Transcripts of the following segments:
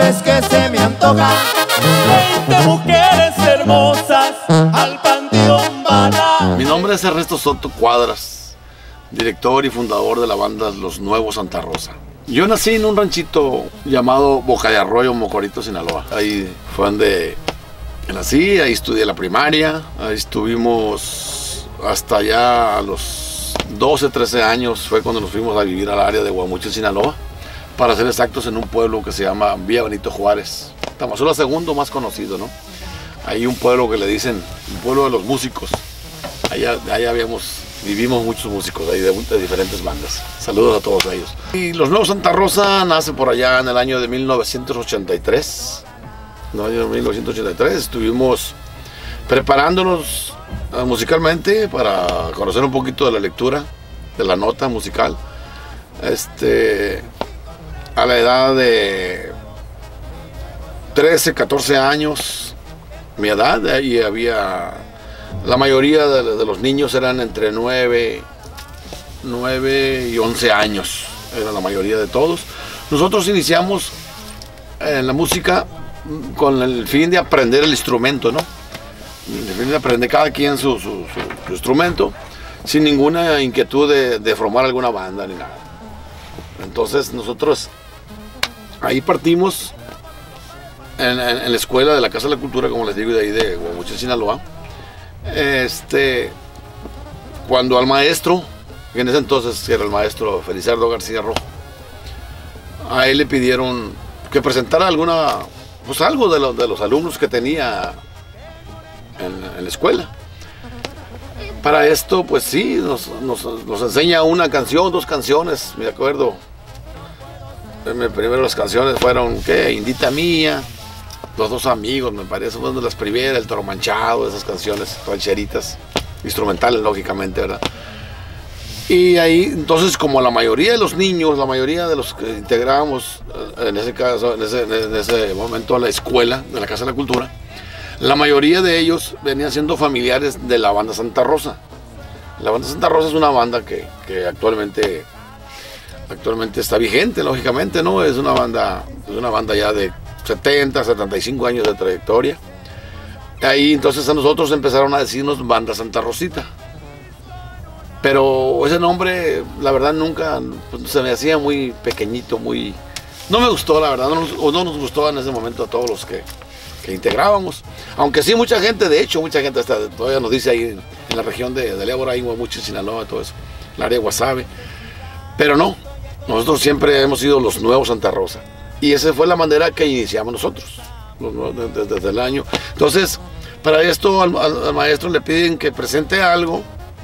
vez que se me antoja. 20 mujeres hermosas al panteón van a... Mi nombre es Ernesto Soto Cuadras, director y fundador de la banda Los Nuevos Santa Rosa. Yo nací en un ranchito llamado Boca de Arroyo, Mocorito, Sinaloa. Ahí fue donde nací, ahí estudié la primaria, ahí estuvimos hasta ya a los 12, 13 años, fue cuando nos fuimos a vivir al área de Guamuchil, Sinaloa, para ser exactos en un pueblo que se llama Villa Benito Juárez, Tamazula segundo más conocido, ¿no? Hay un pueblo que le dicen, un pueblo de los músicos, allá vivimos muchos músicos ahí de diferentes bandas. Saludos a todos ellos. Y Los Nuevos Santa Rosa nace por allá en el año de 1983. En el año de 1983 estuvimos preparándonos musicalmente para conocer un poquito de la lectura, de la nota musical. A la edad de 13, 14 años, mi edad, ahí había... La mayoría de los niños eran entre 9 y 11 años, era la mayoría de todos. Nosotros iniciamos en la música con el fin de aprender el instrumento, ¿no? El fin de aprender cada quien su instrumento, sin ninguna inquietud de formar alguna banda ni nada. Entonces nosotros ahí partimos en la escuela de la Casa de la Cultura, como les digo, de ahí de Guamuchil, Sinaloa. Cuando al maestro, que en ese entonces era el maestro Felizardo García Rojo, a él le pidieron que presentara algo de los alumnos que tenía en la escuela. Para esto, pues sí, nos enseña una canción, 2 canciones, me acuerdo. Primero las canciones fueron, Indita Mía, Los Dos Amigos, me parece, fueron de las primeras, El Toro Manchado, esas canciones rancheritas, instrumentales, lógicamente, ¿verdad? Y ahí, entonces, como la mayoría de los niños, la mayoría de los que integrábamos, en ese caso, en ese momento, a la escuela de la Casa de la Cultura, la mayoría de ellos venían siendo familiares de la banda Santa Rosa. La banda Santa Rosa es una banda que actualmente está vigente, lógicamente, ¿no? Es una banda ya de 70, 75 años de trayectoria. Ahí entonces a nosotros empezaron a decirnos Banda Santa Rosita. Pero ese nombre, la verdad, nunca se me hacía muy pequeñito, no me gustó, la verdad, no nos gustó en ese momento a todos los que integrábamos. Aunque sí, mucha gente hasta todavía nos dice ahí en la región de Ébora, ahí Guamuchil, Sinaloa, todo eso, el área de Guasave. Pero no, nosotros siempre hemos sido Los Nuevos Santa Rosa. Y esa fue la manera que iniciamos nosotros, desde el año. Entonces, para esto al maestro le piden que presente algo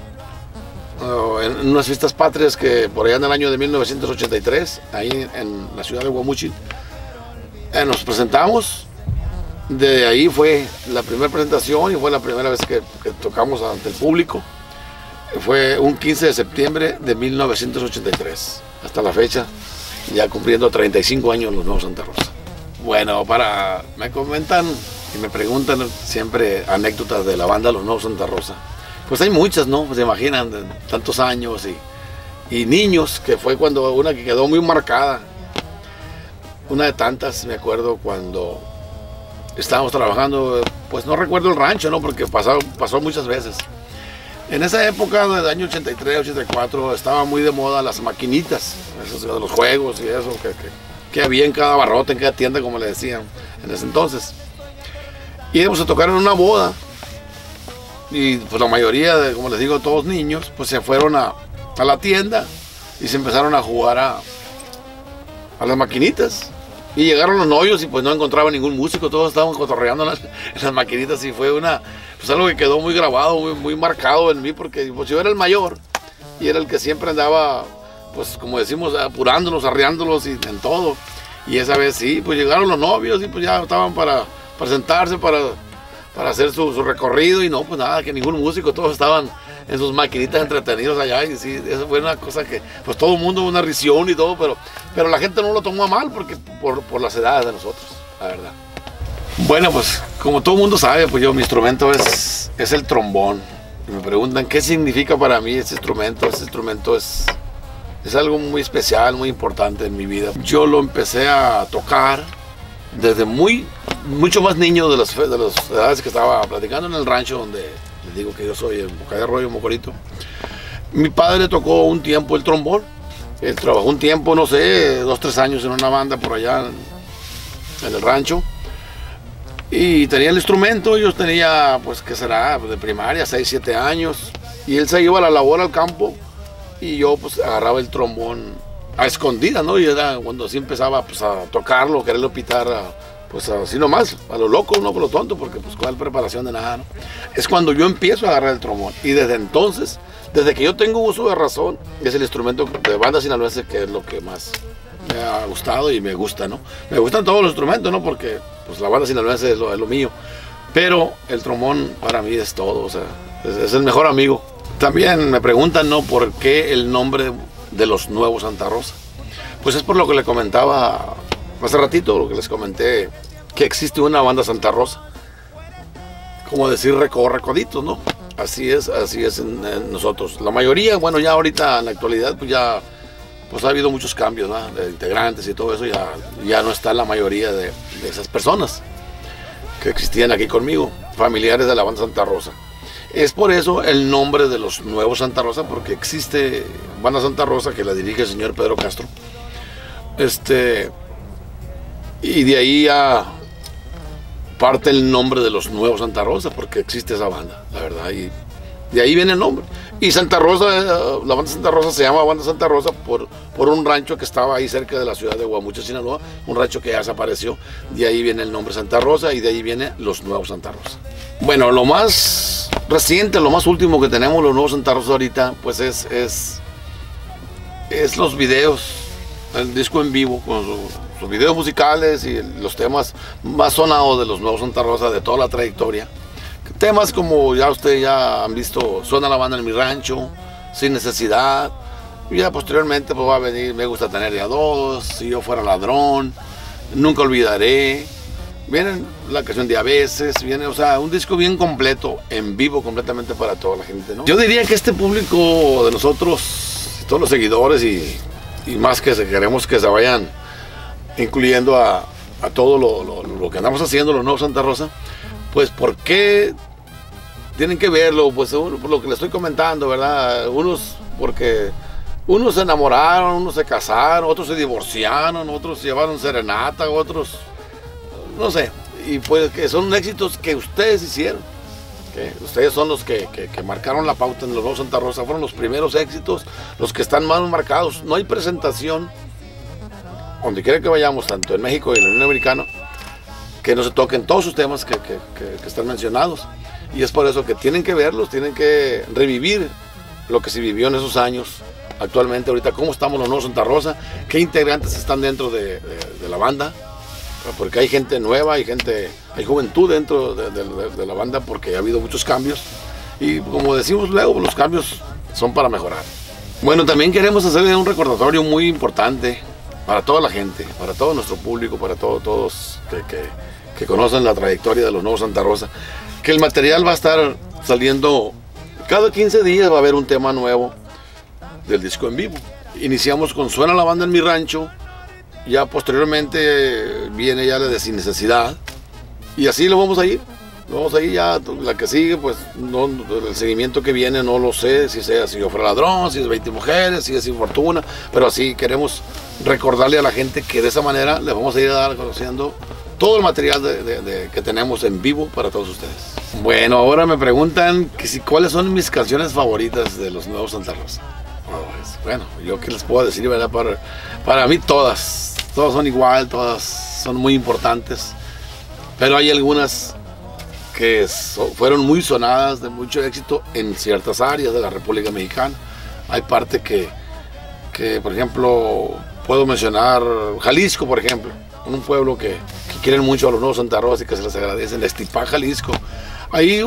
en unas fiestas patrias que por allá en el año de 1983, ahí en la ciudad de Guamuchil, nos presentamos. De ahí fue la primera presentación y fue la primera vez que tocamos ante el público. Fue un 15 de septiembre de 1983, hasta la fecha, ya cumpliendo 35 años Los Nuevos Santa Rosa. Bueno, me comentan y me preguntan siempre anécdotas de la banda Los Nuevos Santa Rosa. Pues hay muchas, ¿no? Pues se imaginan, de tantos años y niños, que fue cuando una que quedó muy marcada. Una de tantas, me acuerdo cuando estábamos trabajando, pues no recuerdo el rancho, ¿no? Porque pasó muchas veces. En esa época, del año 83, 84, estaba muy de moda las maquinitas, esos de los juegos y eso, que había en cada barrote, en cada tienda, como le decían en ese entonces. Y íbamos a tocar en una boda, y pues la mayoría, como les digo, todos niños, pues se fueron a la tienda y se empezaron a jugar a las maquinitas. Y llegaron los novios y pues no encontraban ningún músico, todos estábamos cotorreando en las maquinitas y fue pues algo que quedó muy grabado, muy marcado en mí, porque pues yo era el mayor y era el que siempre andaba, pues como decimos, apurándolos, arreándolos y en todo. Y esa vez sí, pues llegaron los novios y pues ya estaban para sentarse, para hacer su recorrido y no, pues nada, que ningún músico, todos estaban en sus maquinitas entretenidos allá y sí, eso fue una cosa que, pues todo el mundo, una risión y todo, pero la gente no lo tomó a mal porque por las edades de nosotros, la verdad. Bueno, pues como todo el mundo sabe, pues mi instrumento es el trombón. Y me preguntan qué significa para mí este instrumento. Este instrumento es algo muy especial, muy importante en mi vida. Yo lo empecé a tocar desde mucho más niño de las edades que estaba platicando en el rancho donde les digo que yo soy en Boca de Arroyo, Mocorito. Mi padre tocó un tiempo el trombón. Él trabajó un tiempo, no sé, 2 o 3 años en una banda por allá en el rancho. Y tenía el instrumento, yo tenía, pues, ¿qué será? Pues de primaria, 6, 7 años. Y él se iba a la labor al campo y yo, pues, agarraba el trombón a escondidas, ¿no? Y era cuando así empezaba, pues, a tocarlo, quererlo pitar, pues, así nomás, a lo loco, no por lo tonto, porque, pues, cuál preparación de nada, ¿no? Es cuando yo empiezo a agarrar el trombón. Y desde entonces, desde que yo tengo uso de razón, es el instrumento de banda sinaloense que es lo que más me ha gustado y me gusta, ¿no? Me gustan todos los instrumentos, ¿no? Porque pues la banda sinaloense es lo mío. Pero el trombón para mí es todo, o sea, es el mejor amigo. También me preguntan, ¿no? ¿Por qué el nombre de los Nuevos Santa Rosa? Pues es por lo que le comentaba hace ratito, lo que les comenté, que existe una banda Santa Rosa. Como decir recoditos, ¿no? Así es en nosotros. La mayoría, bueno, ya ahorita en la actualidad, pues ya pues ha habido muchos cambios, ¿no? De integrantes y todo eso, ya no está la mayoría de esas personas que existían aquí conmigo, familiares de la banda Santa Rosa. Es por eso el nombre de los Nuevos Santa Rosa, porque existe banda Santa Rosa que la dirige el señor Pedro Castro. Y de ahí ya parte el nombre de los Nuevos Santa Rosa, porque existe esa banda, la verdad, y de ahí viene el nombre. Y Santa Rosa, la banda Santa Rosa se llama banda Santa Rosa por un rancho que estaba ahí cerca de la ciudad de Guamuchil, Sinaloa, un rancho que ya desapareció. De ahí viene el nombre Santa Rosa y de ahí viene los Nuevos Santa Rosa. Bueno, lo más reciente, lo más último que tenemos los Nuevos Santa Rosa ahorita, pues es los videos, el disco en vivo con sus videos musicales y los temas más sonados de los Nuevos Santa Rosa de toda la trayectoria. Temas como ya ustedes ya han visto, Suena la Banda en mi Rancho, Sin Necesidad. Y ya posteriormente pues va a venir Me Gusta Tener de a Dos, Si Yo Fuera Ladrón, Nunca Olvidaré. Vienen la canción de A Veces, viene, o sea, un disco bien completo, en vivo completamente para toda la gente, ¿no? Yo diría que este público de nosotros, todos los seguidores y más que queremos que se vayan incluyendo a todo lo que andamos haciendo, los Nuevos Santa Rosa, pues ¿por qué tienen que verlo? Pues por lo que les estoy comentando, ¿verdad? Porque unos se enamoraron, unos se casaron, otros se divorciaron, otros llevaron serenata, otros, no sé, y pues que son éxitos que ustedes hicieron, que ustedes son los que marcaron la pauta en los Nuevos Santa Rosa, fueron los primeros éxitos, los que están más marcados. No hay presentación, donde quiera que vayamos, tanto en México y en la Unión Americana, que no se toquen todos sus temas que están mencionados. Y es por eso que tienen que verlos, tienen que revivir lo que se vivió en esos años. Actualmente, ahorita, cómo estamos los Nuevos Santa Rosa, qué integrantes están dentro de la banda, porque hay gente nueva, hay juventud dentro de la banda, porque ha habido muchos cambios. Y como decimos luego, los cambios son para mejorar. Bueno, también queremos hacerle un recordatorio muy importante para toda la gente, para todo nuestro público, para todos que conocen la trayectoria de los Nuevos Santa Rosa, que el material va a estar saliendo cada 15 días, va a haber un tema nuevo del disco en vivo. Iniciamos con Suena la Banda en mi Rancho, ya posteriormente viene ya la de Sin Necesidad, y así lo vamos a ir. Vamos ahí ya, la que sigue, pues no, el seguimiento que viene no lo sé, si sea Si Yo Fuera Ladrón, si es 20 Mujeres, si es Sin Fortuna, pero así queremos recordarle a la gente que de esa manera les vamos a ir a dar conociendo todo el material que tenemos en vivo para todos ustedes. Bueno, ahora me preguntan cuáles son mis canciones favoritas de los Nuevos Santa Rosa. Bueno, yo qué les puedo decir, ¿verdad? Para mí todas son igual, todas son muy importantes, pero hay algunas que fueron muy sonadas, de mucho éxito en ciertas áreas de la República Mexicana. Hay parte que por ejemplo, puedo mencionar Jalisco, por ejemplo, un pueblo que quieren mucho a los Nuevos Santa Rosa y que se les agradecen, Estipán, Jalisco. Ahí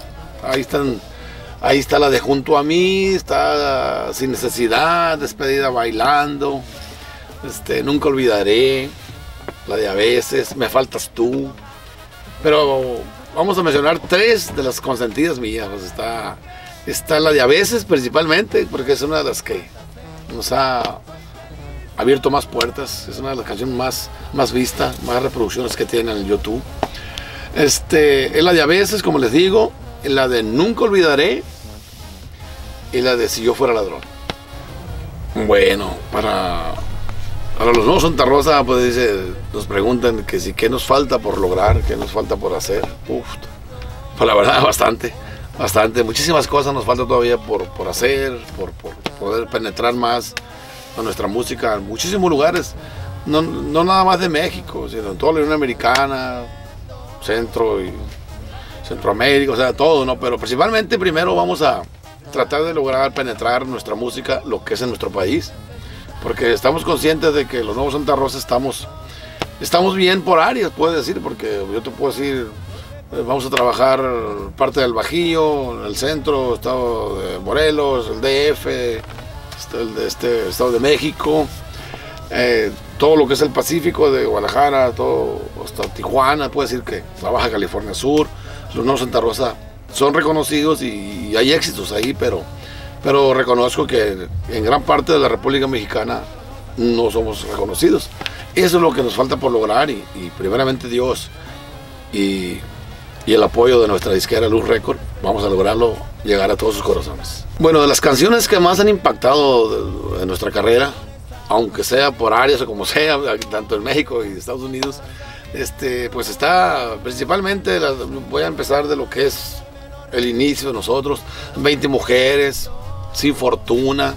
está la de Junto a Mí, está Sin Necesidad, Despedida Bailando, Nunca Olvidaré, la de A Veces, Me Faltas Tú. Pero vamos a mencionar 3 de las consentidas mías. Pues está la de A Veces principalmente, porque es una de las que nos ha abierto más puertas. Es una de las canciones más vistas, más reproducciones que tiene en el YouTube. Es la de A Veces, como les digo, la de Nunca Olvidaré y la de Si Yo Fuera Ladrón. Bueno, para los nuevos Santa Rosa, pues nos preguntan que si qué nos falta por lograr, qué nos falta por hacer. Uf, pues la verdad bastante, muchísimas cosas nos falta todavía por hacer, por poder penetrar más a nuestra música en muchísimos lugares, no nada más de México, sino en toda la Unión Americana, Centro y Centroamérica, o sea, todo, ¿no? Pero principalmente primero vamos a tratar de lograr penetrar nuestra música, lo que es en nuestro país, porque estamos conscientes de que los nuevos Santa Rosa estamos bien por áreas, puedes decir, porque yo te puedo decir, vamos a trabajar parte del Bajío, el centro, estado de Morelos, el DF, el estado de México, todo lo que es el Pacífico de Guadalajara, todo hasta Tijuana, puede decir que la Baja California Sur. Los nuevos Santa Rosa son reconocidos y hay éxitos ahí, pero reconozco que en gran parte de la República Mexicana no somos reconocidos. Eso es lo que nos falta por lograr y primeramente Dios y el apoyo de nuestra disquera Luz Record, vamos a lograrlo llegar a todos sus corazones. Bueno, de las canciones que más han impactado de nuestra carrera, aunque sea por áreas o como sea, tanto en México y Estados Unidos, pues está principalmente, voy a empezar de lo que es el inicio de nosotros, 20 mujeres, Sin Fortuna,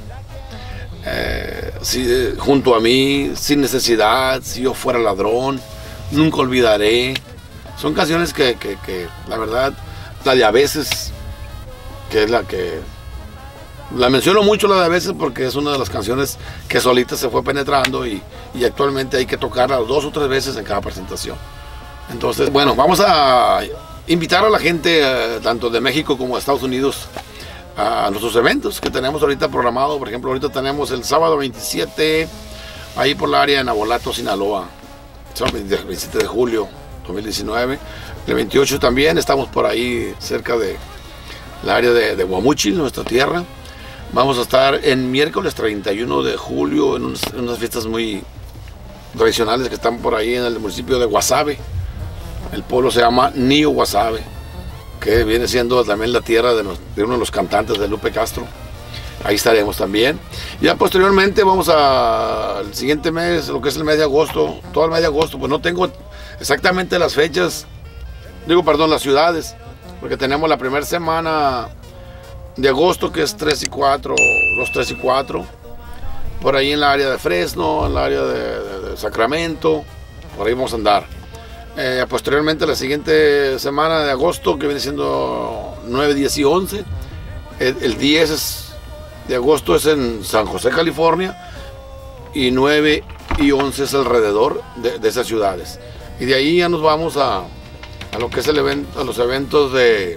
Junto a mí, Sin Necesidad, Si Yo Fuera Ladrón, Nunca Olvidaré. Son canciones que la verdad, la de A Veces, que es la menciono mucho, la de A Veces, porque es una de las canciones que solita se fue penetrando y actualmente hay que tocarla 2 o 3 veces en cada presentación. Entonces, bueno, vamos a invitar a la gente, tanto de México como de Estados Unidos, a nuestros eventos que tenemos ahorita programados. Por ejemplo, ahorita tenemos el sábado 27, ahí por la área de Nabolato, Sinaloa, el 27 de julio 2019. El 28 también estamos por ahí cerca de la área de Guamúchil, nuestra tierra. Vamos a estar en miércoles 31 de julio en unas fiestas muy tradicionales que están por ahí en el municipio de Guasave. El pueblo se llama Nío Guasave, que viene siendo también la tierra de uno de los cantantes de Lupe Castro. Ahí estaremos también. Ya posteriormente vamos al siguiente mes, lo que es el mes de agosto, todo el mes de agosto, pues no tengo exactamente las fechas, las ciudades, porque tenemos la primera semana de agosto, que es 3 y 4, 2, 3 y 4, por ahí en la área de Fresno, en la área de Sacramento, por ahí vamos a andar. Posteriormente la siguiente semana de agosto, que viene siendo 9, 10 y 11, el 10 de agosto es en San José, California, y 9 y 11 es alrededor de esas ciudades. Y de ahí ya nos vamos a lo que es el evento, a los eventos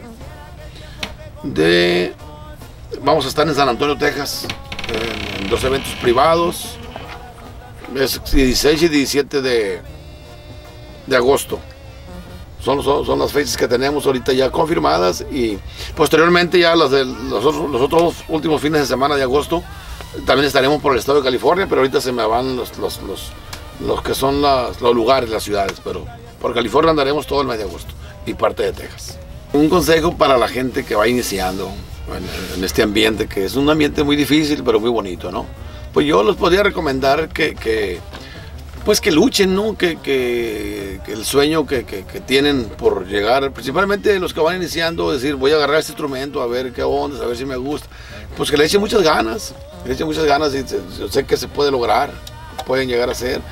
vamos a estar en San Antonio, Texas, en 2 eventos privados, es 16 y 17 de agosto. Son las fechas que tenemos ahorita ya confirmadas, y posteriormente ya los otros últimos fines de semana de agosto también estaremos por el estado de California, pero ahorita se me van los que son los lugares, las ciudades, pero por California andaremos todo el mes de agosto y parte de Texas. Un consejo para la gente que va iniciando en este ambiente, que es un ambiente muy difícil pero muy bonito, ¿no? Pues yo les podría recomendar que luchen, ¿no? Que el sueño que tienen por llegar, principalmente los que van iniciando, decir, voy a agarrar este instrumento, a ver qué onda, a ver si me gusta, pues que le echen muchas ganas, y yo sé que se puede lograr, pueden llegar a ser.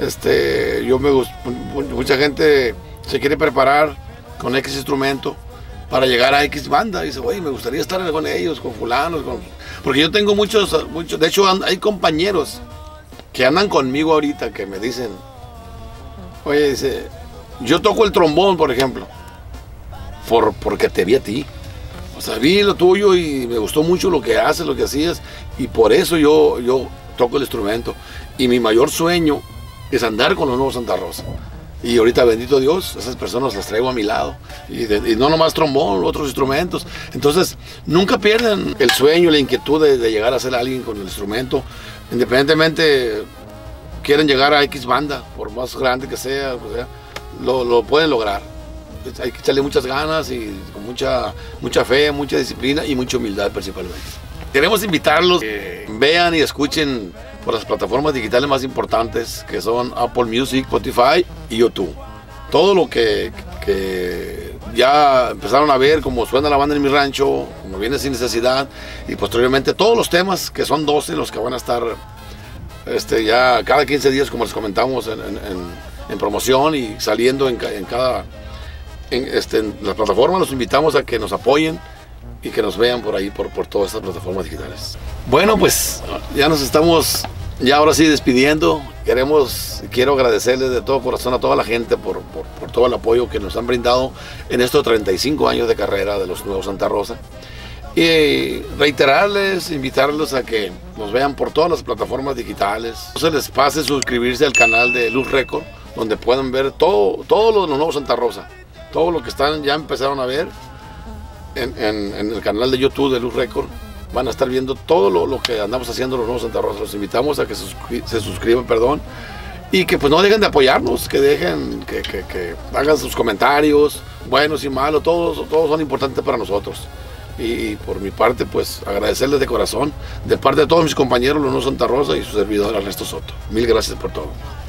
Mucha gente se quiere preparar con X instrumento para llegar a X banda, y dice, oye, me gustaría estar con ellos, con fulanos, porque yo tengo muchos, de hecho hay compañeros que andan conmigo ahorita que me dicen, oye, dice, yo toco el trombón, por ejemplo, porque te vi a ti, o sea, vi lo tuyo y me gustó mucho lo que haces, lo que hacías, y por eso yo toco el instrumento, y mi mayor sueño es andar con los nuevos Santa Rosa. Y ahorita, bendito Dios, esas personas las traigo a mi lado, y no nomás trombón, otros instrumentos. Entonces, nunca pierdan el sueño, la inquietud de llegar a ser alguien con el instrumento, independientemente quieren llegar a X banda, por más grande que sea, o sea, lo pueden lograr. Hay que echarle muchas ganas y con mucha fe, mucha disciplina y mucha humildad principalmente. Queremos invitarlos a que vean y escuchen por las plataformas digitales más importantes, que son Apple Music, Spotify y YouTube. Todo lo que ya empezaron a ver, como Suena la Banda en mi Rancho, como Viene Sin Necesidad, y posteriormente todos los temas, que son 12 los que van a estar ya cada 15 días, como les comentamos, en promoción y saliendo en las plataformas. Los invitamos a que nos apoyen y que nos vean por ahí, por todas estas plataformas digitales. Bueno, pues ya nos estamos, ya ahora sí, despidiendo. Quiero agradecerles de todo corazón a toda la gente por todo el apoyo que nos han brindado en estos 35 años de carrera de los Nuevos Santa Rosa. Y reiterarles, invitarlos a que nos vean por todas las plataformas digitales. No se les pase suscribirse al canal de Luz Record, donde pueden ver todo lo de los Nuevos Santa Rosa. Todo lo que ya empezaron a ver en el canal de YouTube de Luz Record. Van a estar viendo todo lo que andamos haciendo los Nuevos Santa Rosa. Los invitamos a que se suscriban, y que pues no dejen de apoyarnos, que hagan sus comentarios, buenos y malos, todos son importantes para nosotros. Y por mi parte, pues agradecerles de corazón, de parte de todos mis compañeros, los Nuevos Santa Rosa y su servidor Ernesto Soto. Mil gracias por todo.